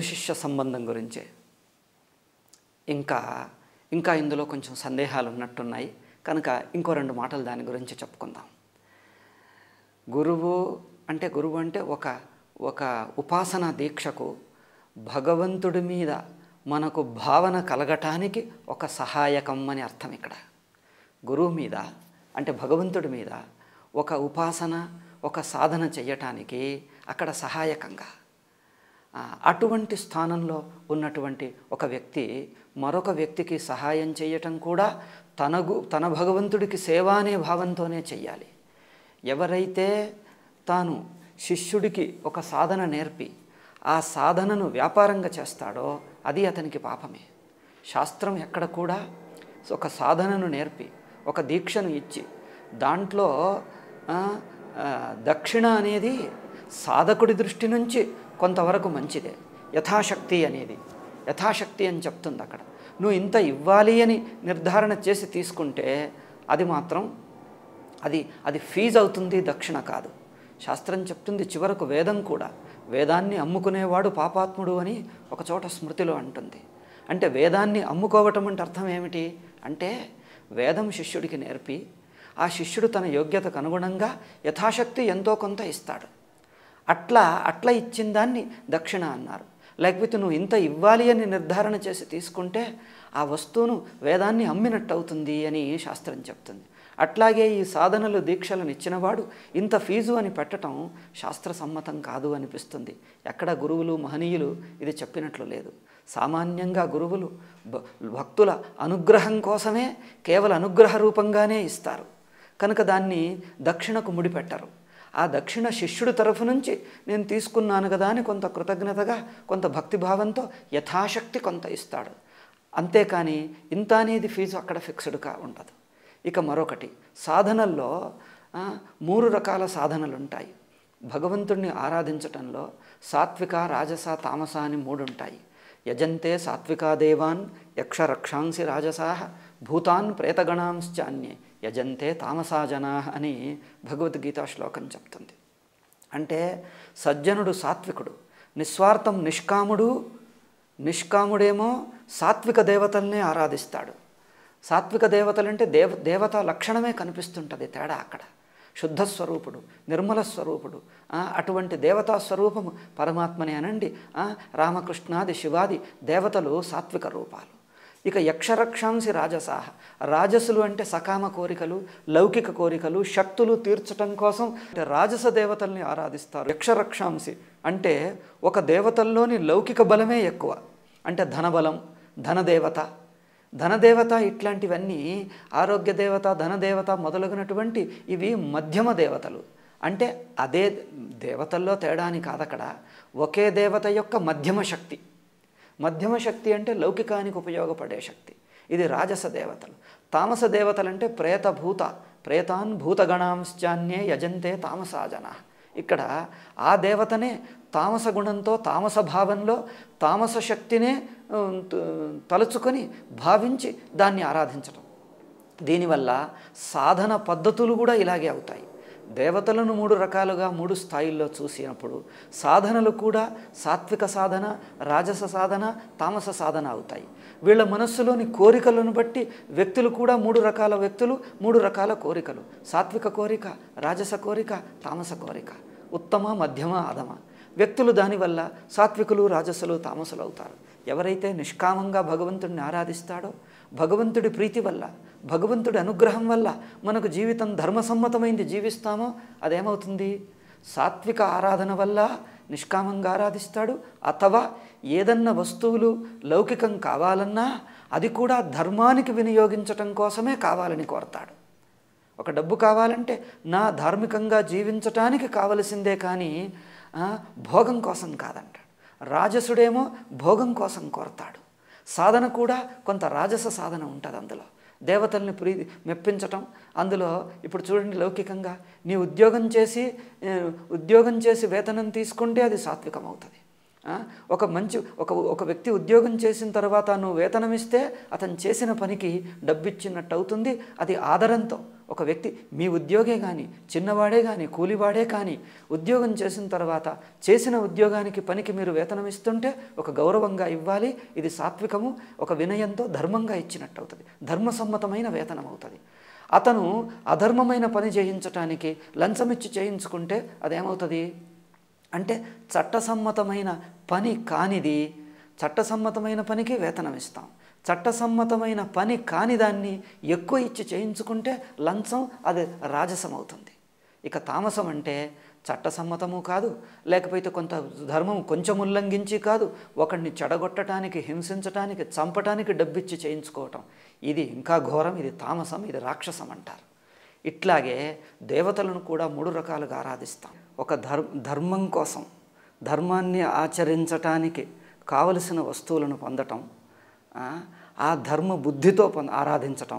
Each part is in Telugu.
శిష్య సంబంధం గురించే. ఇంకా ఇంకా ఇందులో కొంచెం సందేహాలు ఉన్నట్టున్నాయి కనుక ఇంకో 2 మాటలు దాని గురించి చెప్పుకుందాం. గురువు అంటే ఒక ఉపాసనా దీక్షకు భగవంతుడి మీద మనకు భావన కలగటానికి ఒక సహాయకం అని అర్థం. ఇక్కడ గురువు మీద అంటే భగవంతుడి మీద ఒక ఉపాసన ఒక సాధన చెయ్యటానికి అక్కడ సహాయకంగా అటువంటి స్థానంలో ఉన్నటువంటి ఒక వ్యక్తి మరొక వ్యక్తికి సహాయం చేయటం కూడా తన భగవంతుడికి సేవ అనే భావంతోనే చెయ్యాలి. ఎవరైతే తాను శిష్యుడికి ఒక సాధన నేర్పి ఆ సాధనను వ్యాపారంగా చేస్తాడో అది అతనికి పాపమే. శాస్త్రం ఎక్కడ కూడా ఒక సాధనను నేర్పి ఒక దీక్షను ఇచ్చి దాంట్లో దక్షిణ అనేది సాధకుడి దృష్టి నుంచి కొంతవరకు మంచిదే. యథాశక్తి అని చెప్తుంది అక్కడ. నువ్వు ఇంత ఇవ్వాలి అని నిర్ధారణ చేసి తీసుకుంటే అది మాత్రం అది ఫీజు అవుతుంది, దక్షిణ కాదు. శాస్త్రం చెప్తుంది చివరకు వేదం కూడా వేదాన్ని అమ్ముకునేవాడు పాపాత్ముడు అని ఒక చోట స్మృతిలో అంటుంది. అంటే వేదాన్ని అమ్ముకోవటం అంటే అర్థం ఏమిటి అంటే వేదం శిష్యుడికి నేర్పి ఆ శిష్యుడు తన యోగ్యతకు అనుగుణంగా యథాశక్తి ఎంతో కొంత ఇస్తాడు. అట్లా ఇచ్చిన దాన్ని దక్షిణ అన్నారు. లేకపోతే నువ్వు ఇంత ఇవ్వాలి అని నిర్ధారణ చేసి తీసుకుంటే ఆ వస్తువును వేదాన్ని అమ్మినట్టు అవుతుంది అని శాస్త్రం చెప్తుంది. అట్లాగే ఈ సాధనలు దీక్షలను ఇచ్చినవాడు ఇంత ఫీజు అని పెట్టడం శాస్త్రసమ్మతం కాదు అనిపిస్తుంది. ఎక్కడ గురువులు మహనీయులు ఇది చెప్పినట్లు లేదు. సామాన్యంగా గురువులు భక్తుల అనుగ్రహం కోసమే కేవల అనుగ్రహ రూపంగానే ఇస్తారు కనుక దాన్ని దక్షిణకు ముడిపెట్టరు. ఆ దక్షిణ శిష్యుడి తరఫు నుంచి నేను తీసుకున్నాను కదా అని కొంత కృతజ్ఞతగా కొంత భక్తిభావంతో యథాశక్తి కొంత ఇస్తాడు. అంతేకాని ఇంత అనేది ఫీజు అక్కడ ఫిక్స్డ్గా ఉండదు. ఇక మరొకటి సాధనల్లో 3 రకాల సాధనలు ఉంటాయి. భగవంతుణ్ణి ఆరాధించటంలో సాత్విక రాజస తామస అని 3 ఉంటాయి. యజంతే సాత్వికా దేవాన్ యక్ష రక్షాంసి రాజసాః భూతాన్ ప్రేతగణాంశ్చాన్యే యజంతే తామసా జనాః అని భగవద్గీత శ్లోకం చెప్తుంది. అంటే సజ్జనుడు సాత్వికుడు, నిస్వార్థం నిష్కాముడేమో సాత్విక దేవతల్నే ఆరాధిస్తాడు. సాత్విక దేవతలంటే దేవతా లక్షణమే కనిపిస్తుంటుంది. తేడా అక్కడ శుద్ధస్వరూపుడు, నిర్మల స్వరూపుడు, అటువంటి దేవతా స్వరూపము పరమాత్మని అనండి. రామకృష్ణాది శివాది దేవతలు సాత్విక రూపాలు. ఇక యక్షరక్షాంసి రాజసాహ, రాజసులు అంటే సకామ కోరికలు, లౌకిక కోరికలు, శక్తులు తీర్చటం కోసం రాజస దేవతల్ని ఆరాధిస్తారు. యక్షరక్షాంసి అంటే ఒక దేవతల్లోని లౌకిక బలమే ఎక్కువ, అంటే ధనబలం, ధనదేవత ఇట్లాంటివన్నీ ఆరోగ్య దేవత, ధనదేవత మొదలగునటువంటి ఇవి మధ్యమ దేవతలు. అంటే అదే దేవతల్లో తేడాని కాదక్కడ, ఒకే దేవత యొక్క మధ్యమ శక్తి అంటే లౌకికానికి ఉపయోగపడే శక్తి. ఇది రాజస దేవతలు. తామస దేవతలంటే ప్రేతాన్ భూతగణాంశ్చాన్యే యజంతే తామసా జనాః. ఇక్కడ ఆ దేవతనే తామస గుణంతో తామస భావంలో తామస శక్తినే తలుచుకొని భావించి దాన్ని ఆరాధించటం. దీనివల్ల సాధన పద్ధతులు కూడా ఇలాగే అవుతాయి. దేవతలను 3 రకాలుగా 3 స్థాయిల్లో చూసినప్పుడు సాధనలు కూడా సాత్విక సాధన, రాజస సాధన, తామస సాధన అవుతాయి. వీళ్ళ మనస్సులోని కోరికలను బట్టి వ్యక్తులు కూడా 3 రకాల వ్యక్తులు, 3 రకాల కోరికలు. సాత్విక కోరిక, రాజస కోరిక, తామస కోరిక, ఉత్తమ, మధ్యమ, అధమ వ్యక్తులు. దానివల్ల సాత్వికులు, రాజసులు, తామసులు అవుతారు. ఎవరైతే నిష్కామంగా భగవంతుడిని ఆరాధిస్తాడో భగవంతుడి ప్రీతి వల్ల, భగవంతుడి అనుగ్రహం వల్ల మనకు జీవితం ధర్మసమ్మతమైంది జీవిస్తామో అదేమవుతుంది? సాత్విక ఆరాధన వల్ల నిష్కామంగా ఆరాధిస్తాడు. అథవా ఏదన్నా వస్తువులు లౌకికం కావాలన్నా అది కూడా ధర్మానికి వినియోగించటం కోసమే కావాలని కోరతాడు. ఒక డబ్బు కావాలంటే నా ధార్మికంగా జీవించటానికి కావలసిందే కానీ భోగం కోసం కాదంటాడు. రాజసుడేమో భోగం కోసం కోరతాడు. సాధన కూడా కొంత రాజస సాధన ఉంటుంది. అందులో దేవతల్ని మెప్పించటం. అందులో ఇప్పుడు చూడండి, లౌకికంగా నీ ఉద్యోగం చేసి వేతనం తీసుకుంటే అది సాత్వికం అవుతుంది. ఒక వ్యక్తి ఉద్యోగం చేసిన తర్వాత నువ్వు వేతనం ఇస్తే అతను చేసిన పనికి డబ్బిచ్చినట్టు అవుతుంది. అది ఆదరంతో ఒక వ్యక్తి మీ ఉద్యోగే కానీ, చిన్నవాడే కానీ, కూలివాడే కానీ ఉద్యోగం చేసిన తర్వాత చేసిన ఉద్యోగానికి పనికి మీరు వేతనం ఇస్తుంటే ఒక గౌరవంగా ఇవ్వాలి. ఇది సాత్వికము, ఒక వినయంతో ధర్మంగా ఇచ్చినట్టు అవుతుంది, ధర్మసమ్మతమైన వేతనం అవుతుంది. అతను అధర్మమైన పని చేయించటానికి లంచమిచ్చి చేయించుకుంటే అదేమవుతుంది అంటే చట్టసమ్మతమైన పని కానిది, చట్టసమ్మతమైన పనికి వేతనం ఇస్తాం, చట్టసమ్మతమైన పని కాని దాన్ని ఎక్కువ ఇచ్చి చేయించుకుంటే లంచం, అది రాజసం అవుతుంది. ఇక తామసం అంటే చట్టసమ్మతము కాదు, లేకపోతే కొంత ధర్మం కొంచెం ఉల్లంఘించి కాదు, ఒకడిని చెడగొట్టడానికి, హింసించటానికి, చంపటానికి డబ్బిచ్చి చేయించుకోవటం, ఇది ఇంకా ఘోరం, ఇది తామసం, ఇది రాక్షసం అంటారు. ఇట్లాగే దేవతలను కూడా 3 రకాలుగా ఆరాధిస్తాం. ఒక ధర్మం కోసం, ధర్మాన్ని ఆచరించటానికి కావలసిన వస్తువులను పొందటం, ఆ ధర్మ బుద్ధితో ఆరాధించటం,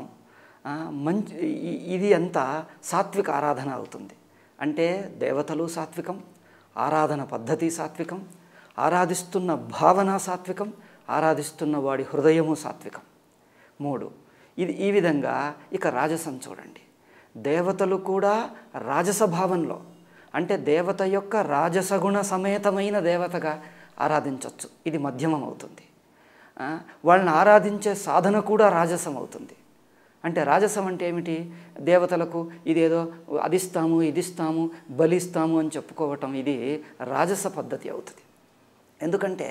ఇది అంతా సాత్విక ఆరాధన అవుతుంది. అంటే దేవతలు సాత్వికం, ఆరాధన పద్ధతి సాత్వికం, ఆరాధిస్తున్న భావన సాత్వికం, ఆరాధిస్తున్న వాడి హృదయము సాత్వికం. 3 ఈ విధంగా. ఇక రాజసం చూడండి, దేవతలు కూడా రాజస భావంలో, అంటే దేవత యొక్క రాజసగుణ సమేతమైన దేవతగా ఆరాధించవచ్చు, ఇది మధ్యమం అవుతుంది. వాళ్ళని ఆరాధించే సాధన కూడా రాజసం అవుతుంది. అంటే రాజసం అంటే ఏమిటి, దేవతలకు ఇదేదో అదిస్తాము, ఇదిస్తాము, బలిస్తాము అని చెప్పుకోవటం, ఇది రాజస పద్ధతి అవుతుంది. ఎందుకంటే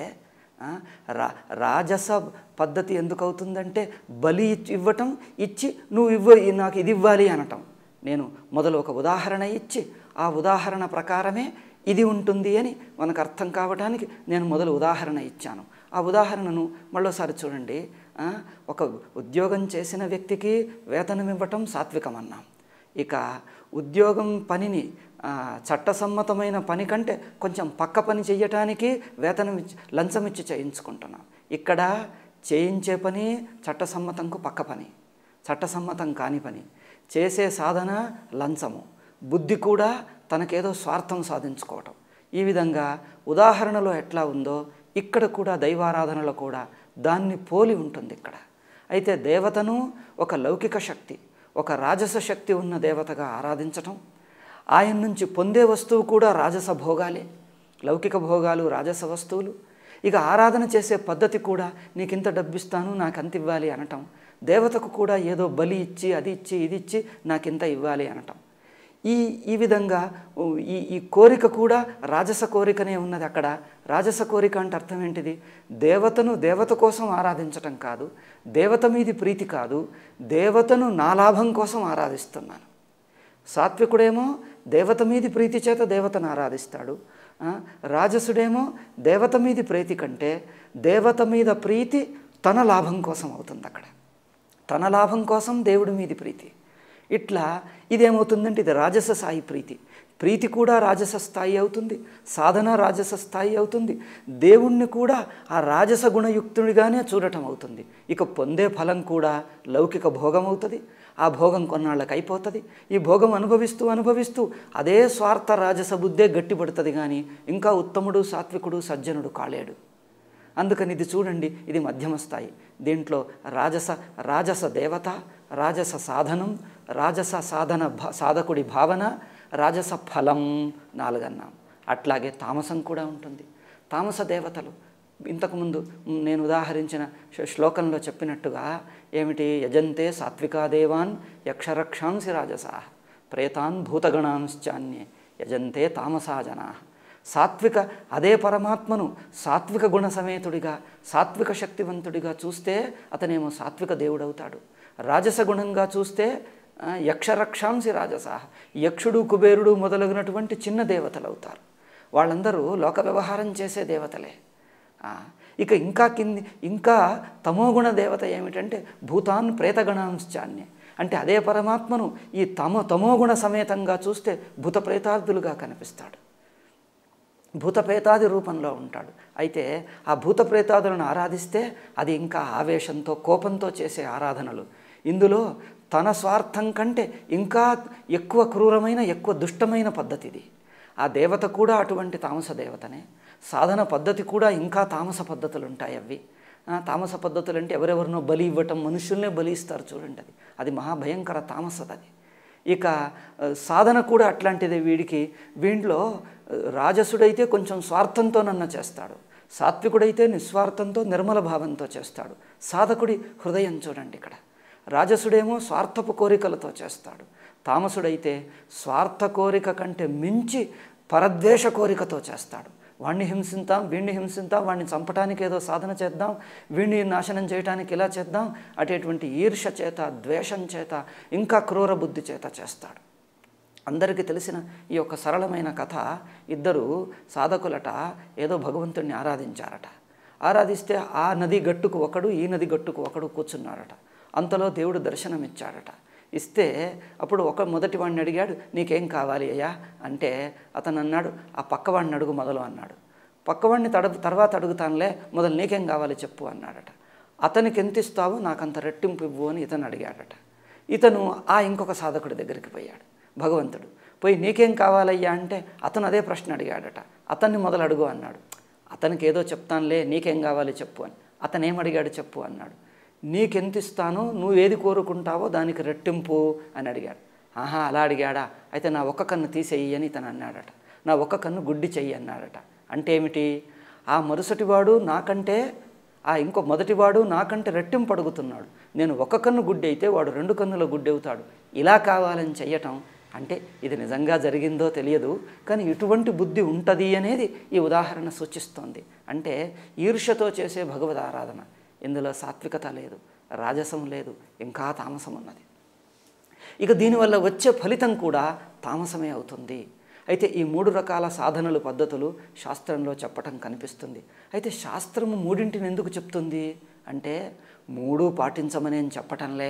రాజస పద్ధతి ఎందుకు అవుతుందంటే బలి ఇవ్వటం, ఇచ్చి నువ్వు నాకు ఇది ఇవ్వాలి అనటం. నేను మొదలు ఒక ఉదాహరణ ఇచ్చి ఆ ఉదాహరణ ప్రకారమే ఇది ఉంటుంది అని మనకు అర్థం కావడానికి నేను మొదలు ఉదాహరణ ఇచ్చాను. ఆ ఉదాహరణను మళ్ళోసారి చూడండి. ఒక ఉద్యోగం చేసిన వ్యక్తికి వేతనం ఇవ్వటం సాత్వికం అన్నాం. ఇక ఉద్యోగం పనిని చట్టసమ్మతమైన పని కంటే కొంచెం పక్క పని చెయ్యటానికి వేతనం లంచం ఇచ్చి చేయించుకుంటున్నాం. ఇక్కడ చేయించే పని చట్టసమ్మతంకు పక్క పని, చట్టసమ్మతం కాని పని, చేసే సాధన లంచము, బుద్ధి కూడా తనకేదో స్వార్థం సాధించుకోవటం. ఈ విధంగా ఉదాహరణలో ఎట్లా ఉందో ఇక్కడ కూడా దైవారాధనలో కూడా దాన్ని పోలి ఉంటుంది ఇక్కడ. అయితే దేవతను ఒక లౌకిక శక్తి, ఒక రాజస శక్తి ఉన్న దేవతగా ఆరాధించటం, ఆయన నుంచి పొందే వస్తువు కూడా రాజస భోగాలే, లౌకిక భోగాలు రాజస వస్తువులు. ఇక ఆరాధన చేసే పద్ధతి కూడా నీకింత డబ్బిస్తాను, నాకు అంత ఇవ్వాలి అనటం, దేవతకు కూడా ఏదో బలి ఇచ్చి అది ఇచ్చి ఇది ఇచ్చి నాకింత ఇవ్వాలి అనటం. ఈ విధంగా ఈ కోరిక కూడా రాజస కోరికనే ఉన్నది అక్కడ. రాజస కోరిక అంటే అర్థం ఏంటిది, దేవతను దేవత కోసం ఆరాధించటం కాదు, దేవత మీది ప్రీతి కాదు, దేవతను నా లాభం కోసం ఆరాధిస్తున్నాను. సాత్వికుడేమో దేవత మీది ప్రీతి చేత దేవతను ఆరాధిస్తాడు, రాజసుడేమో దేవత మీది ప్రీతి కంటే దేవత మీద ప్రీతి తన లాభం కోసం అవుతుంది. అక్కడ తన లాభం కోసం దేవుడి మీది ప్రీతి. ఇట్లా ఇదేమవుతుందంటే ఇది రాజస స్థాయి ప్రీతి. ప్రీతి కూడా రాజస స్థాయి అవుతుంది, సాధన రాజస స్థాయి అవుతుంది, దేవుణ్ణి కూడా ఆ రాజస గుణయుక్తుడిగానే చూడటం అవుతుంది. ఇక పొందే ఫలం కూడా లౌకిక భోగం అవుతుంది. ఆ భోగం కొన్నాళ్ళకి అయిపోతుంది. ఈ భోగం అనుభవిస్తూ అనుభవిస్తూ అదే స్వార్థ రాజస బుద్ధే గట్టిపడుతుంది, కానీ ఇంకా ఉత్తముడు సాత్వికుడు సజ్జనుడు కాలేడు. అందుకని ఇది చూడండి, ఇది మధ్యమ స్థాయి. దీంట్లో రాజస దేవత, రాజస సాధనం, రాజస సాధకుడి భావన, రాజస ఫలం 4 అన్నాం. అట్లాగే తామసం కూడా ఉంటుంది. తామస దేవతలు ఇంతకుముందు నేను ఉదాహరించిన శ్లోకంలో చెప్పినట్టుగా ఏమిటి, యజంతే సాత్వికా దేవాన్ యక్షరక్షాంసి రాజసా ప్రేతాన్ భూతగణాంశ్చాన్యే యజంతే తామసా జనా. సాత్విక అదే పరమాత్మను సాత్విక గుణ సమేతుడిగా, సాత్విక శక్తివంతుడిగా చూస్తే అతనేమో సాత్విక దేవుడవుతాడు. రాజస గుణంగా చూస్తే యక్షరక్షాంసి రాజస, యక్షుడు కుబేరుడు మొదలగునటువంటి చిన్న దేవతలు అవుతారు. వాళ్ళందరూ లోక వ్యవహారం చేసే దేవతలే. ఇక ఇంకా తమోగుణ దేవత ఏమిటంటే భూతాన్ ప్రేతగణాంశ్చాన్య, అంటే అదే పరమాత్మను ఈ తమోగుణ సమేతంగా చూస్తే భూత ప్రేతాదులుగా కనిపిస్తాడు, భూతప్రేతాది రూపంలో ఉంటాడు. అయితే ఆ భూతప్రేతాదులను ఆరాధిస్తే అది ఇంకా ఆవేశంతో కోపంతో చేసే ఆరాధనలు. ఇందులో తన స్వార్థం కంటే ఇంకా ఎక్కువ క్రూరమైన, ఎక్కువ దుష్టమైన పద్ధతి ఇది. ఆ దేవత కూడా అటువంటి తామస దేవతనే. సాధన పద్ధతి కూడా ఇంకా తామస పద్ధతులు ఉంటాయి. అవి తామస పద్ధతులు అంటే ఎవరెవరినో బలి ఇవ్వటం, మనుషుల్నే బలి ఇస్తారు చూడండి, అది మహాభయంకర తామసది. అది ఇక సాధన కూడా అట్లాంటిదే. వీడిలో రాజసుడైతే కొంచెం స్వార్థంతోనన్నా చేస్తాడు, సాత్వికుడైతే నిస్వార్థంతో నిర్మల భావంతో చేస్తాడు. సాధకుడి హృదయం చూడండి ఇక్కడ. రాజసుడేమో స్వార్థపు కోరికలతో చేస్తాడు, తామసుడైతే స్వార్థ కోరిక కంటే మించి పరద్వేష కోరికతో చేస్తాడు. వాణ్ణి హింసిద్దాం, వీణ్ణి హింసిద్దాం, వాణ్ణి చంపడానికి ఏదో సాధన చేద్దాం, వీణ్ణి నాశనం చేయడానికి ఇలా చేద్దాం, అటువంటి ఈర్ష చేత, ద్వేషం చేత, ఇంకా క్రూర బుద్ధి చేత చేస్తాడు. అందరికీ తెలిసిన ఈ యొక్క సరళమైన కథ, ఇద్దరు సాధకులట ఏదో భగవంతుడిని ఆరాధించారట. ఆరాధిస్తే ఆ నది గట్టుకు ఒకడు, ఈ నది గట్టుకు ఒకడు కూర్చున్నారట. అంతలో దేవుడు దర్శనమిచ్చాడట. ఇస్తే అప్పుడు మొదటి వాడిని అడిగాడు, నీకేం కావాలి అయ్యా అంటే అతను అన్నాడు, ఆ పక్కవాడిని అడుగు మొదలు అన్నాడు. పక్కవాడిని తర్వాత అడుగుతానులే, మొదలు నీకేం కావాలి చెప్పు అన్నాడట. అతనికి ఎంత ఇస్తావో నాకంత రెట్టింపు ఇవ్వు అని ఇతను అడిగాడట. ఇతను ఇంకొక సాధకుడి దగ్గరికి పోయాడు. భగవంతుడు పోయి నీకేం కావాలయ్యా అంటే అతను అదే ప్రశ్న అడిగాడట. అతన్ని మొదలు అడుగు అన్నాడు. అతనికి ఏదో చెప్తానులే, నీకేం కావాలి చెప్పు అని. అతను ఏమడిగాడు చెప్పు అన్నాడు. నీకెంత ఇస్తానో, నువ్వు ఏది కోరుకుంటావో దానికి రెట్టింపు అని అడిగాడు. ఆహా, అలా అడిగాడా, అయితే నా ఒక్క కన్ను తీసేయి అని ఇతను అన్నాడట. నా ఒక్క కన్ను గుడ్డి చెయ్యి అన్నాడట. అంటే ఏమిటి, ఆ మరుసటివాడు నాకంటే ఇంకో మొదటివాడు నాకంటే రెట్టింపు అడుగుతున్నాడు. నేను ఒక కన్ను గుడ్డి అయితే వాడు 2 కన్నుల గుడ్డి అవుతాడు. ఇలా కావాలని చెయ్యటం అంటే ఇది నిజంగా జరిగిందో తెలియదు, కానీ ఇటువంటి బుద్ధి ఉంటుంది అనేది ఈ ఉదాహరణ సూచిస్తోంది. అంటే ఈర్ష్యతో చేసే భగవద్ ఆరాధన, ఇందులో సాత్వికత లేదు, రాజసం లేదు, ఇంకా తామసం ఉన్నది. ఇక దీనివల్ల వచ్చే ఫలితం కూడా తామసమే అవుతుంది. అయితే ఈ 3 రకాల సాధనలు, పద్ధతులు శాస్త్రంలో చెప్పటం కనిపిస్తుంది. అయితే శాస్త్రము 3ంటిని ఎందుకు చెప్తుంది అంటే 3 పాటించమని చెప్పటంలే.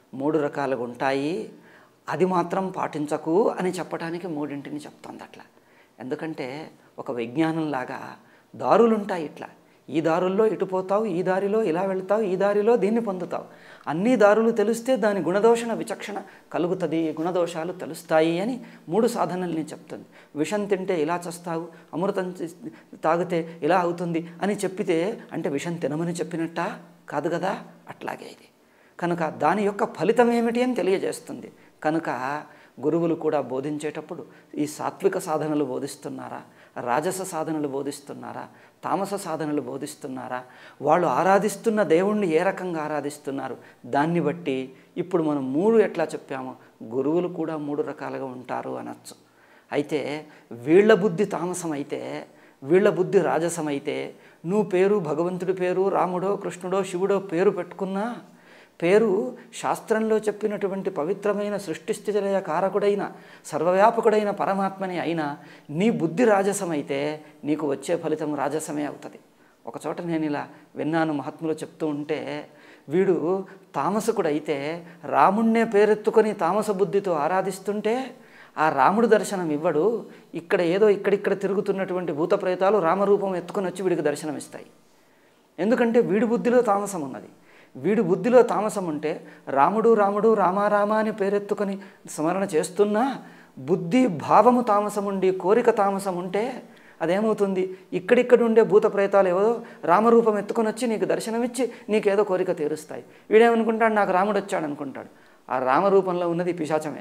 3 రకాలుగా ఉంటాయి, అది మాత్రం పాటించకు అని చెప్పటానికి 3ంటిని చెప్తుంది అట్లా. ఎందుకంటే ఒక విజ్ఞానంలాగా దారులుంటాయి ఇట్లా. ఈ దారుల్లో ఇటు పోతావు, ఈ దారిలో ఇలా వెళ్తావు, ఈ దారిలో దీన్ని పొందుతావు. అన్ని దారులు తెలిస్తే దాని గుణదోషణ విచక్షణ కలుగుతుంది, గుణదోషాలు తెలుస్తాయి అని 3 సాధనల్ని చెప్తుంది. విషం తింటే ఇలా చేస్తావు, అమృతం తాగితే ఇలా అవుతుంది అని చెప్పితే అంటే విషం తినమని చెప్పినట్టా కాదు కదా. అట్లాగే ఇది కనుక దాని యొక్క ఫలితం ఏమిటి అని తెలియజేస్తుంది. కనుక గురువులు కూడా బోధించేటప్పుడు ఈ సాత్విక సాధనలు బోధిస్తున్నారా, రాజస సాధనలు బోధిస్తున్నారా, తామస సాధనలు బోధిస్తున్నారా, వాళ్ళు ఆరాధిస్తున్న దేవుణ్ణి ఏ రకంగా ఆరాధిస్తున్నారు, దాన్ని బట్టి ఇప్పుడు మనం 3 ఎట్లా చెప్పామో గురువులు కూడా 3 రకాలుగా ఉంటారు అనొచ్చు. అయితే వీళ్ళ బుద్ధి తామసం అయితే, వీళ్ళ బుద్ధి రాజసమైతే, నువ్వు భగవంతుడి పేరు, రాముడో కృష్ణుడో శివుడో పేరు పెట్టుకున్నా, పేరు శాస్త్రంలో చెప్పినటువంటి పవిత్రమైన సృష్టిస్థితిలయ కారకుడైన సర్వవ్యాపకుడైన పరమాత్మని అయినా నీ బుద్ధి రాజసమైతే నీకు వచ్చే ఫలితం రాజసమే అవుతుంది. ఒకచోట నేను ఇలా విన్నాను, మహాత్ములు చెప్తూ ఉంటే, వీడు తామసకుడైతే రాముణ్ణే పేరెత్తుకొని తామస బుద్ధితో ఆరాధిస్తుంటే ఆ రాముడు దర్శనం ఇవ్వడు. ఇక్కడిక్కడ తిరుగుతున్నటువంటి భూత ప్రేతాలు రామరూపం ఎత్తుకొని వచ్చి వీడికి దర్శనం ఇస్తాయి. ఎందుకంటే వీడి బుద్ధిలో తామసం ఉన్నది. వీడి బుద్ధిలో తామసం ఉంటే రాముడు రాముడు రామారామ అని పేరెత్తుకొని స్మరణ చేస్తున్నా బుద్ధి భావము తామసం ఉండి కోరిక తామసం ఉంటే అదేమవుతుంది, ఇక్కడిక్కడ ఉండే భూత ప్రేతాలు ఏవో రామరూపం ఎత్తుకొని వచ్చి నీకు దర్శనమిచ్చి నీకేదో కోరిక తీరుస్తాయి. వీడేమనుకుంటాడు, నాకు రాముడు వచ్చాడు అనుకుంటాడు. ఆ రామరూపంలో ఉన్నది పిశాచమే.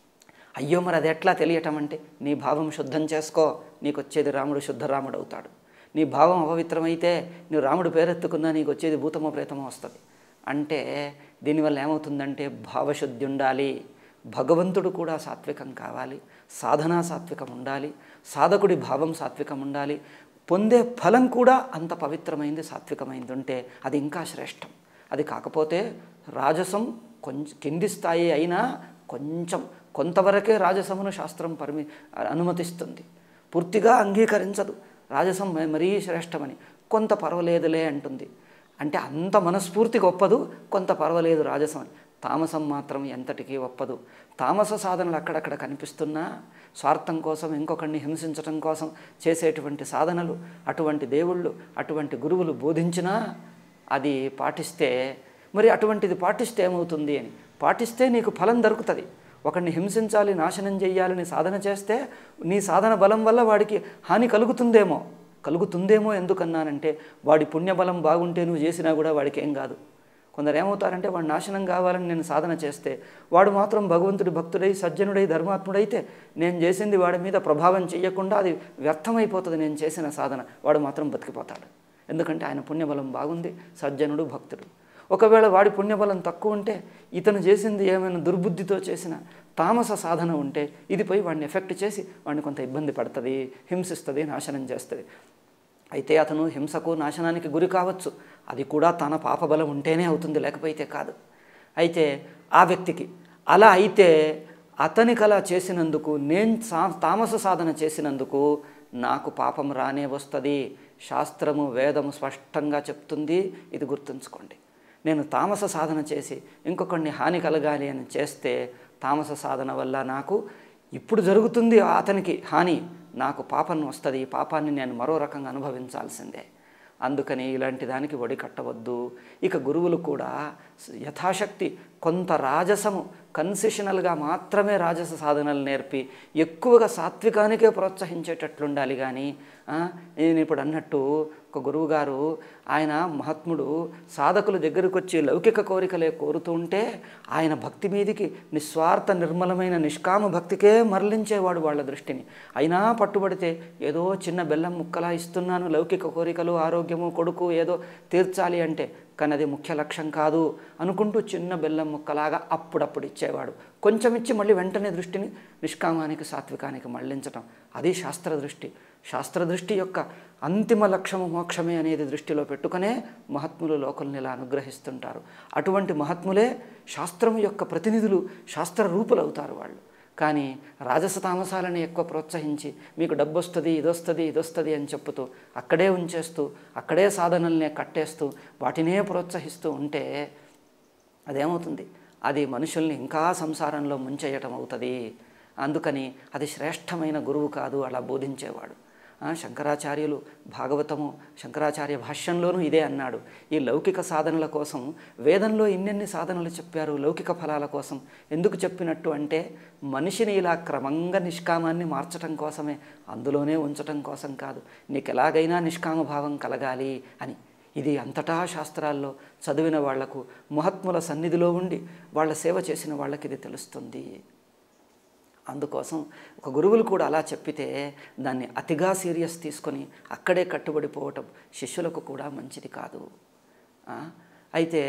అయ్యో మరి అది ఎట్లా తెలియటం అంటే, నీ భావం శుద్ధం చేసుకో, నీకు వచ్చేది రాముడు శుద్ధ రాముడు అవుతాడు. నీ భావం అపవిత్రమైతే నువ్వు రాముడు పేరెత్తుకున్నా నీకు వచ్చేది భూతమో ప్రేతమో వస్తుంది. అంటే దీనివల్ల ఏమవుతుందంటే భావశుద్ధి ఉండాలి, భగవంతుడు కూడా సాత్వికం కావాలి, సాధనా సాత్వికం ఉండాలి, సాధకుడి భావం సాత్వికం ఉండాలి, పొందే ఫలం కూడా అంత పవిత్రమైంది సాత్వికమైంది ఉంటే అది ఇంకా శ్రేష్టం. అది కాకపోతే రాజసం కొంచెం కింది స్థాయి అయినా కొంతవరకే రాజసమును శాస్త్రం అనుమతిస్తుంది, పూర్తిగా అంగీకరించదు. రాజసం మరీ శ్రేష్టమని, కొంత పర్వాలేదులే అంటుంది. అంటే అంత మనస్ఫూర్తిగా ఒప్పదు, కొంత పర్వాలేదు రాజసం అని. తామసం మాత్రం ఎంతటికీ ఒప్పదు. తామస సాధనలు అక్కడక్కడ కనిపిస్తున్నా స్వార్థం కోసం, ఇంకొకరిని హింసించడం కోసం చేసేటువంటి సాధనలు, అటువంటి దేవుళ్ళు, అటువంటి గురువులు బోధించినా అది పాటిస్తే, మరి అటువంటిది పాటిస్తే ఏమవుతుంది అని, పాటిస్తే నీకు ఫలం దొరుకుతుంది. ఒకరిని హింసించాలి, నాశనం చేయాలని సాధన చేస్తే నీ సాధన బలం వల్ల వాడికి హాని కలుగుతుందేమో. ఎందుకన్నానంటే వాడి పుణ్యబలం బాగుంటే నువ్వు చేసినా కూడా వాడికి ఏం కాదు. కొందరు ఏమవుతారంటే వాడు నాశనం కావాలని నేను సాధన చేస్తే వాడు మాత్రం భగవంతుడి భక్తుడై సజ్జనుడై ధర్మాత్ముడైతే నేను చేసింది వాడి మీద ప్రభావం చేయకుండా అది వ్యర్థమైపోతుంది నేను చేసిన సాధన, వాడు మాత్రం బతికిపోతాడు. ఎందుకంటే ఆయన పుణ్యబలం బాగుంది, సజ్జనుడు భక్తుడు. ఒకవేళ వాడి పుణ్యబలం తక్కువ ఉంటే, ఇతను చేసింది ఏమైనా దుర్బుద్ధితో చేసిన తామస సాధన ఉంటే ఇది పోయి వాడిని ఎఫెక్ట్ చేసి వాడిని కొంత ఇబ్బంది పడుతుంది, హింసిస్తుంది, నాశనం చేస్తుంది. అయితే అతను హింసకు నాశనానికి గురి కావచ్చు, అది కూడా తన పాపబలం ఉంటేనే అవుతుంది, లేకపోతే కాదు. అయితే ఆ వ్యక్తికి అలా అయితే అతనికి అలా చేసినందుకు, నేను తామస సాధన చేసినందుకు నాకు పాపం రానే వస్తుంది. శాస్త్రము వేదము స్పష్టంగా చెప్తుంది, ఇది గుర్తుంచుకోండి. నేను తామస సాధన చేసి ఇంకొకరిని హాని కలగాలి అని చేస్తే తామస సాధన వల్ల నాకు ఇప్పుడు జరుగుతుంది అతనికి హాని, నాకు పాపం వస్తుంది, ఈ పాపాన్ని నేను మరో రకంగా అనుభవించాల్సిందే. అందుకని ఇలాంటి దానికి వడి కట్టవద్దు. ఇక గురువులు కూడా యథాశక్తి కొంత రాజసము కన్సెషనల్గా మాత్రమే రాజస సాధనలు నేర్పి ఎక్కువగా సాత్వికానికే ప్రోత్సహించేటట్లుండాలి. కానీ నేను ఇప్పుడు అన్నట్టు ఒక గురువుగారు ఆయన మహాత్ముడు సాధకుల దగ్గరకు వచ్చి లౌకిక కోరికలే కోరుతూ ఉంటే ఆయన భక్తి మీదికి నిస్వార్థ నిర్మలమైన నిష్కామ భక్తికే మరలించేవాడు వాళ్ళ దృష్టిని. అయినా పట్టుబడితే ఏదో చిన్న బెల్లం ముక్కలా ఇస్తున్నాను, లౌకిక కోరికలు, ఆరోగ్యము, కొడుకు ఏదో తీర్చాలి అంటే, కానీ అది ముఖ్య లక్ష్యం కాదు అనుకుంటూ చిన్న బెల్లం ముక్కలాగా అప్పుడప్పుడు ఇచ్చేవాడు. కొంచెం ఇచ్చి మళ్ళీ వెంటనే దృష్టిని నిష్కామానికి సాత్వికానికి మళ్లించటం, అది శాస్త్రదృష్టి. శాస్త్రదృష్టి యొక్క అంతిమ లక్ష్యము మోక్షమే అనేది దృష్టిలో పెట్టుకునే మహాత్ములు లోకల్ని ఇలా అనుగ్రహిస్తుంటారు. అటువంటి మహాత్ములే శాస్త్రము యొక్క ప్రతినిధులు, శాస్త్ర రూపులు అవుతారు వాళ్ళు. కానీ రాజస తామసాలని ఎక్కువ ప్రోత్సహించి మీకు డబ్బు వస్తుంది, ఇదొస్తుంది, ఇదొస్తుంది అని చెప్పుతూ అక్కడే ఉంచేస్తూ అక్కడే సాధనల్నే కట్టేస్తూ వాటినే ప్రోత్సహిస్తూ ఉంటే అదేమవుతుంది? అది మనుషుల్ని ఇంకా సంసారంలో ముంచేయటం అవుతుంది. అందుకని అది శ్రేష్టమైన గురువు కాదు అలా బోధించేవాడు. శంకరాచార్యులు భాగవతము శంకరాచార్య భాష్యంలోనూ ఇదే అన్నాడు. ఈ లౌకిక సాధనల కోసం వేదంలో ఇన్నెన్ని సాధనలు చెప్పారు, లౌకిక ఫలాల కోసం. ఎందుకు చెప్పినట్టు అంటే మనిషిని ఇలా క్రమంగా నిష్కామాన్ని మార్చటం కోసమే, అందులోనే ఉంచటం కోసం కాదు. నీకు ఎలాగైనా నిష్కామ భావం కలగాలి అని. ఇది అంతటా శాస్త్రాల్లో చదివిన వాళ్లకు, మహాత్ముల సన్నిధిలో ఉండి వాళ్ళ సేవ చేసిన వాళ్ళకి ఇది తెలుస్తుంది. అందుకోసం ఒక గురువులు కూడా అలా చెప్పితే దాన్ని అతిగా సీరియస్ తీసుకొని అక్కడే కట్టుబడిపోవటం శిష్యులకు కూడా మంచిది కాదు. అయితే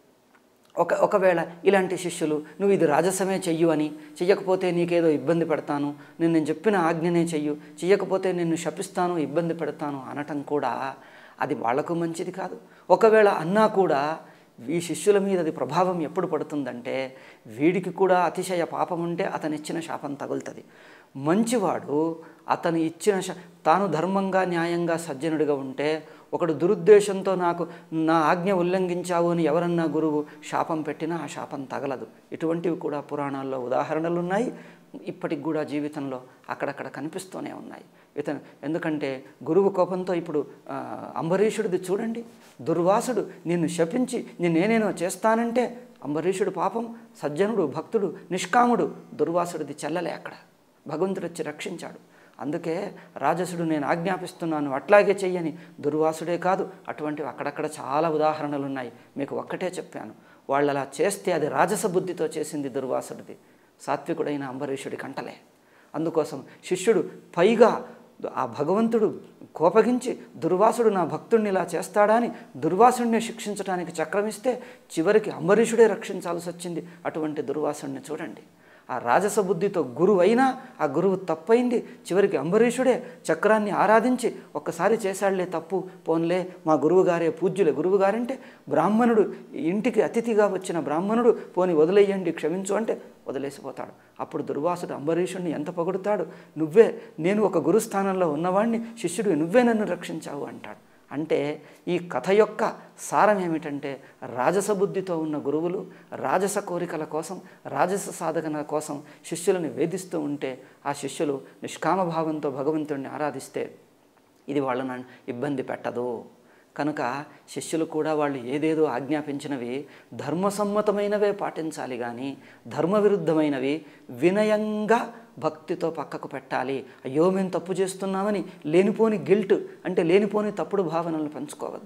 ఒకవేళ ఇలాంటి శిష్యులు నువ్వు ఇది రాజసమే చెయ్యు అని, చెయ్యకపోతే నీకేదో ఇబ్బంది పెడతాను, నేను చెప్పిన ఆజ్ఞనే చెయ్యు, చెయ్యకపోతే నిన్ను శపిస్తాను, ఇబ్బంది పెడతాను అనటం కూడా అది వాళ్లకు మంచిది కాదు. ఒకవేళ అన్నా కూడా ఈ శిష్యుల మీద అది ప్రభావం ఎప్పుడు పడుతుందంటే వీడికి కూడా అతిశయ పాపం ఉంటే అతను ఇచ్చిన శాపం తగులుతుంది. మంచివాడు అతను ఇచ్చిన తాను ధర్మంగా న్యాయంగా సజ్జనుడిగా ఉంటే ఒకడు దురుద్దేశంతో నా ఆజ్ఞ ఉల్లంఘించావు అని ఎవరన్నా గురువు శాపం పెట్టినా ఆ శాపం తగలదు. ఇటువంటివి కూడా పురాణాల్లో ఉదాహరణలు ఉన్నాయి, ఇప్పటికి కూడా జీవితంలో అక్కడక్కడ కనిపిస్తూనే ఉన్నాయి. ఎందుకంటే గురువు కోపంతో ఇప్పుడు అంబరీషుడిది చూడండి. దుర్వాసుడు నిన్ను శపించి నేనేనేనో చేస్తానంటే అంబరీషుడు పాపం సజ్జనుడు, భక్తుడు, నిష్కాముడు. దుర్వాసుడిది చెల్లలే, అక్కడ భగవంతుడు వచ్చి రక్షించాడు. అందుకే రాజసుడు నేను ఆజ్ఞాపిస్తున్నాను అట్లాగే చెయ్యని దుర్వాసుడే కాదు, అటువంటివి అక్కడక్కడ చాలా ఉదాహరణలు ఉన్నాయి. మీకు ఒక్కటే చెప్పాను, వాళ్ళు అలా చేస్తే అది రాజస బుద్ధితో చేసింది దుర్వాసుడిది, సాత్వికుడైన అంబరీషుడి కంటలే. అందుకోసం శిష్యుడు పైగా ఆ భగవంతుడు కోపగించి దుర్వాసుడు నా భక్తుడిని ఇలా చేస్తాడా అని దుర్వాసుడిని శిక్షించడానికి చక్రమిస్తే చివరికి అంబరీషుడే రక్షించాల్సి వచ్చింది. అటువంటి దుర్వాసుడిని చూడండి. ఆ రాజస బుద్ధితో గురువు అయినా ఆ గురువు తప్పైంది. చివరికి అంబరీషుడే చక్రాన్ని ఆరాధించి ఒక్కసారి చేశాడులే తప్పు, పోన్లే మా గురువుగారే పూజ్యులే. గురువుగారంటే బ్రాహ్మణుడు, ఇంటికి అతిథిగా వచ్చిన బ్రాహ్మణుడు, పోని వదిలేయండి క్షమించు అంటే వదిలేసిపోతాడు. అప్పుడు దుర్వాసుడు అంబరీషుడిని ఎంత పొగుడుతాడు, నేను ఒక గురుస్థానంలో ఉన్నవాడిని, శిష్యుడు నువ్వే నన్ను రక్షించావు అంటాడు. అంటే ఈ కథ యొక్క సారం ఏమిటంటే రాజస బుద్ధితో ఉన్న గురువులు రాజస కోరికల కోసం, రాజస సాధన కోసం శిష్యులను వేధిస్తూ ఉంటే ఆ శిష్యులు నిష్కామభావంతో భగవంతుడిని ఆరాధిస్తే ఇది వాళ్ళను ఇబ్బంది పెట్టదు. కనుక శిష్యులు కూడా వాళ్ళు ఏదేదో ఆజ్ఞాపించినవి ధర్మసమ్మతమైనవే పాటించాలి, కానీ ధర్మవిరుద్ధమైనవి వినయంగా భక్తితో పక్కకు పెట్టాలి. అయ్యో మేము తప్పు చేస్తున్నామని లేనిపోని గిల్ట్ అంటే లేనిపోని తప్పుడు భావనలను పంచుకోవద్దు.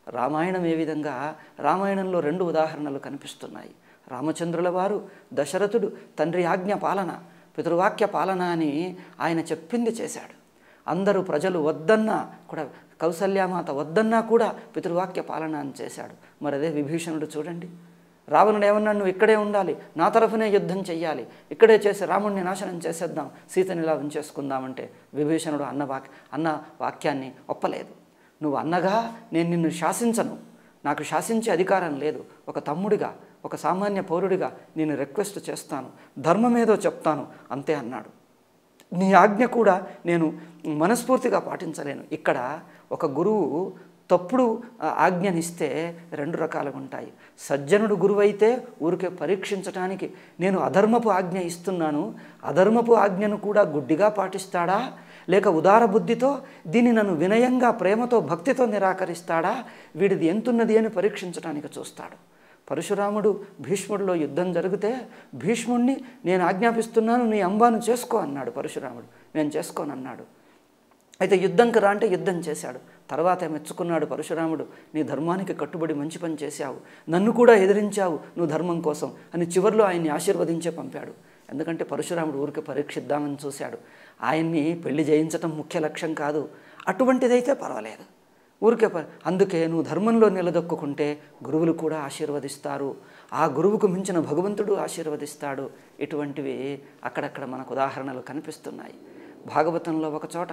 రామాయణం ఏ విధంగా, రామాయణంలో 2 ఉదాహరణలు కనిపిస్తున్నాయి. రామచంద్రుల వారు దశరథుడు తండ్రి ఆజ్ఞ పాలన, పితృవాక్య పాలన అని ఆయన చెప్పింది చేశాడు. అందరూ ప్రజలు వద్దన్నా కూడా, కౌసల్యామాత వద్దన్నా కూడా పితృవాక్య పాలన అని చేశాడు. మరి అదే విభీషణుడు చూడండి, రావణుడు ఏమన్నాడు, నువ్వు ఇక్కడే ఉండాలి, నా తరఫునే యుద్ధం చెయ్యాలి, ఇక్కడే చేసి రాముడిని నాశనం చేసేద్దాం, సీతని ఇలా ఉంచేసుకుందామంటే విభీషణుడు అన్న వాక్యాన్ని ఒప్పలేదు. నువ్వు అన్నగా నేను నిన్ను శాసించను, నాకు శాసించే అధికారం లేదు, ఒక తమ్ముడిగా, ఒక సామాన్య పౌరుడిగా నేను రిక్వెస్ట్ చేస్తాను, ధర్మమేదో చెప్తాను అంతే అన్నాడు. నీ ఆజ్ఞ కూడా నేను మనస్ఫూర్తిగా పాటించలేను. ఇక్కడ ఒక గురువు తప్పుడు ఆజ్ఞనిస్తే 2 రకాలుగా ఉంటాయి. సజ్జనుడు గురువు అయితే ఊరికే పరీక్షించటానికి నేను అధర్మపు ఆజ్ఞ ఇస్తున్నాను, అధర్మపు ఆజ్ఞను కూడా గుడ్డిగా పాటిస్తాడా, లేక ఉదార బుద్ధితో దీన్ని నన్ను వినయంగా ప్రేమతో భక్తితో నిరాకరిస్తాడా, వీడిది ఎంతున్నది అని పరీక్షించడానికి చూస్తాడు. పరశురాముడు భీష్ముడిలో యుద్ధం జరిగితే భీష్ముడిని నేను ఆజ్ఞాపిస్తున్నాను, నీ అంబాను చేసుకో అన్నాడు పరశురాముడు. నేను చేసుకోనన్నాడు. అయితే యుద్ధంకి రా అంటే యుద్ధం చేశాడు. తర్వాత మెచ్చుకున్నాడు పరశురాముడు, నీ ధర్మానికి కట్టుబడి మంచి పని చేశావు, నన్ను కూడా ఎదిరించావు నువ్వు ధర్మం కోసం అని చివరిలో ఆయన్ని ఆశీర్వదించే పంపాడు. ఎందుకంటే పరశురాముడు ఊరికి పరీక్షిద్దామని చూశాడు. ఆయన్ని పెళ్లి చేయించటం ముఖ్య లక్ష్యం కాదు. అటువంటిదైతే పర్వాలేదు, ఊరికే అందుకే నువ్వు ధర్మంలో నిలదొక్కుంటే గురువులు కూడా ఆశీర్వదిస్తారు, ఆ గురువుకు మించిన భగవంతుడు ఆశీర్వదిస్తాడు. ఇటువంటివి అక్కడక్కడ మనకు ఉదాహరణలు కనిపిస్తున్నాయి. భాగవతంలో ఒక చోట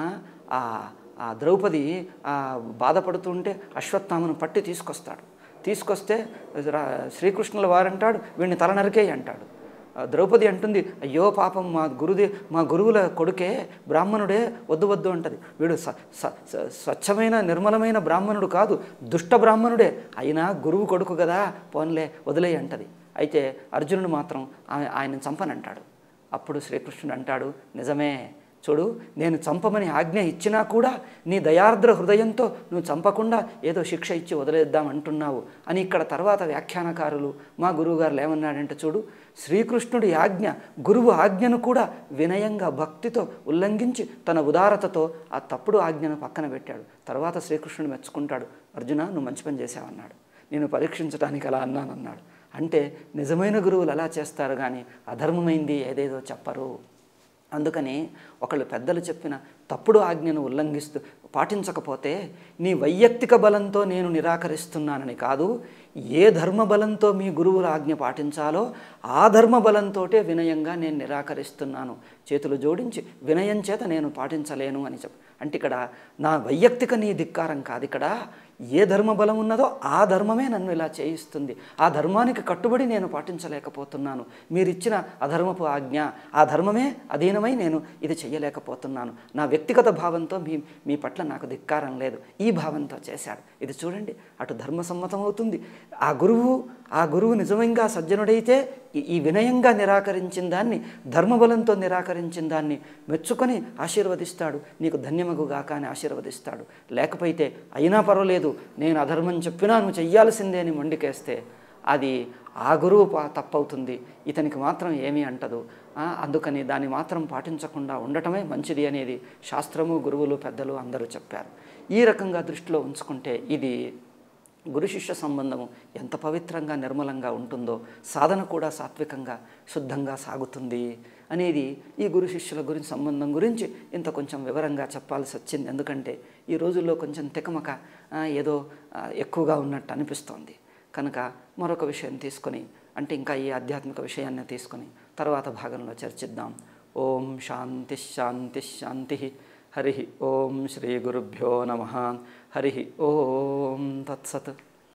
ద్రౌపది బాధపడుతుంటే అశ్వత్థామను పట్టి తీసుకొస్తే శ్రీకృష్ణుల వారంటాడు, వీడిని తల నరికేయి అంటాడు. ద్రౌపది అంటుంది, అయ్యో పాపం మా గురువుల కొడుకే బ్రాహ్మణుడే, వద్దు అంటది. వీడు స్వచ్ఛమైన నిర్మలమైన బ్రాహ్మణుడు కాదు, దుష్ట బ్రాహ్మణుడే, అయినా గురువు కొడుకు కదా, పోన్లే వదిలేయి అంటది. అయితే అర్జునుడు మాత్రం ఆయన చంపనంటాడు. అప్పుడు శ్రీకృష్ణుడు అంటాడు, నిజమే, చూడు నేను చంపమని ఆజ్ఞ ఇచ్చినా కూడా నీ దయార్ద్ర హృదయంతో నువ్వు చంపకుండా ఏదో శిక్ష ఇచ్చి వదిలేద్దాం అంటున్నావు అని. ఇక్కడ తర్వాత వ్యాఖ్యానకారులు మా గురువుగారు ఏమన్నాడంటే, చూడు శ్రీకృష్ణుడి ఆజ్ఞ, గురువు ఆజ్ఞను కూడా వినయంగా భక్తితో ఉల్లంఘించి తన ఉదారతతో ఆ తప్పుడు ఆజ్ఞను పక్కన పెట్టాడు. తర్వాత శ్రీకృష్ణుడు మెచ్చుకుంటాడు, అర్జున నువ్వు మంచి పని చేశావన్నాడు, నేను పరీక్షించడానికి అలా అన్నానన్నాడు. అంటే నిజమైన గురువులు అలా చేస్తారు కానీ అధర్మమైంది ఏదేదో చెప్పరు. అందుకని ఒకళ్ళు పెద్దలు చెప్పిన తప్పుడు ఆజ్ఞను ఉల్లంఘిస్తూ పాటించకపోతే నీ వైయక్తిక బలంతో నేను నిరాకరిస్తున్నానని కాదు, ఏ ధర్మ బలంతో మీ గురువుల ఆజ్ఞ పాటించాలో ఆ ధర్మ బలంతోటే వినయంగా నేను నిరాకరిస్తున్నాను, చేతులు జోడించి వినయం చేత నేను పాటించలేను అని అంటే ఇక్కడ నా వైయక్తిక నీ ధిక్కారం కాదు, ఇక్కడ ఏ ధర్మ బలం ఉన్నదో ఆ ధర్మమే నన్ను ఇలా చేయిస్తుంది, ఆ ధర్మానికి కట్టుబడి నేను పాటించలేకపోతున్నాను, మీరిచ్చిన అధర్మపు ఆజ్ఞ ఆ ధర్మమే అధీనమై నేను ఇది చెయ్యలేకపోతున్నాను, నా వ్యక్తిగత భావంతో మీ పట్ల నాకు ధిక్కారం లేదు, ఈ భావంతో చేశాడు. ఇది చూడండి, అటు ధర్మసమ్మతం అవుతుంది. ఆ గురువు నిజంగా సజ్జనుడైతే ఈ వినయంగా నిరాకరించిన దాన్ని, ధర్మబలంతో నిరాకరించిన దాన్ని మెచ్చుకొని ఆశీర్వదిస్తాడు, నీకు ధన్యమగుగాక అని ఆశీర్వదిస్తాడు. లేకపోతే అయినా పర్వాలేదు, నేను అధర్మం చెప్పినా నువ్వు చెయ్యాల్సిందే అని మొండికేస్తే అది ఆ గురువు తప్పవుతుంది, ఇతనికి మాత్రం ఏమీ అంటదు. అందుకని దాన్ని మాత్రం పాటించకుండా ఉండటమే మంచిది అనేది శాస్త్రము, గురువులు, పెద్దలు అందరూ చెప్పారు. ఈ రకంగా దృష్టిలో ఉంచుకుంటే ఇది గురు శిష్య సంబంధము ఎంత పవిత్రంగా నిర్మలంగా ఉంటుందో సాధన కూడా సాత్వికంగా శుద్ధంగా సాగుతుంది అనేది ఈ గురు శిష్యుల గురించి సంబంధం గురించి ఇంత కొంచెం వివరంగా చెప్పాల్సి వచ్చింది. ఎందుకంటే ఈ రోజుల్లో కొంచెం తికమక ఏదో ఎక్కువగా ఉన్నట్టు అనిపిస్తోంది. కనుక మరొక విషయం తీసుకొని, అంటే ఇంకా ఈ ఆధ్యాత్మిక విషయాన్ని తీసుకొని తర్వాత భాగంలో చర్చిద్దాం. ఓం శాంతి శాంతి శాంతి. హరి ఓం శ్రీ గురుభ్యో నమః. హరి ఓం తత్సత్.